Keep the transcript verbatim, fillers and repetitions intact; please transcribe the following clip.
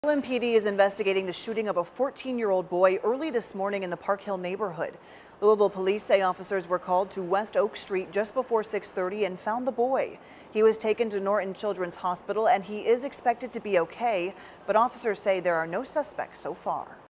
L P D is investigating the shooting of a fourteen-year-old boy early this morning in the Park Hill neighborhood. Louisville police say officers were called to West Oak Street just before six thirty and found the boy. He was taken to Norton Children's Hospital and he is expected to be okay, but officers say there are no suspects so far.